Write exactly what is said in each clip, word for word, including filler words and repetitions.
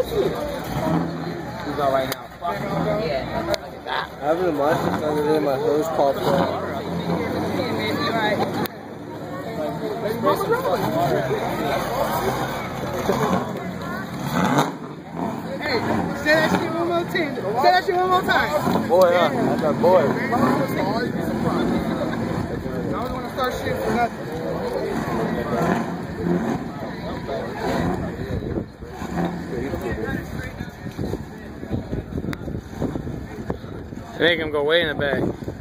He's all right now. Yeah. I have the mushrooms under there, my hose popped off. Hey, say that shit one more time. Say that shit one more time. Boy, huh? That's our boy. I don't want to start shit for nothing. Make him go way in the back.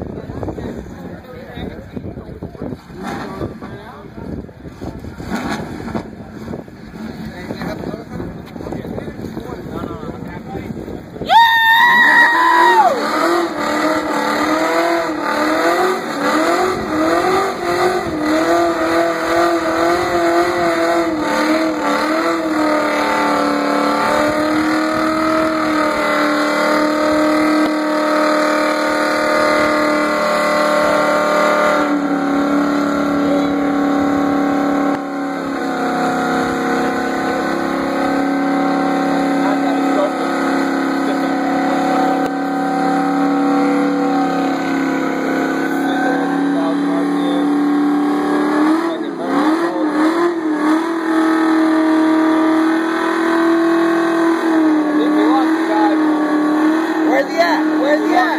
Where's he at? Where's he at?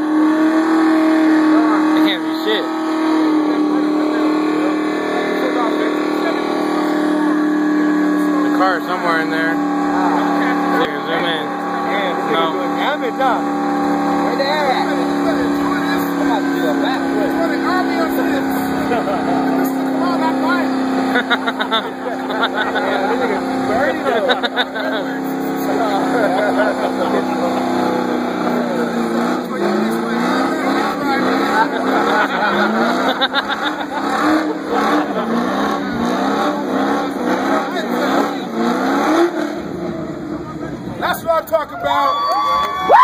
It can't be shit. The car is somewhere in there. You can zoom in. No. Damn it, huh? Where the air at? I'm about to do a backflip. Come on, that's fine. Yeah, this nigga's dirty That's what I'm talking about. Woo!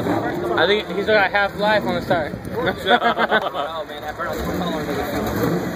I think he's got half life on the start. Oh man, that burnout is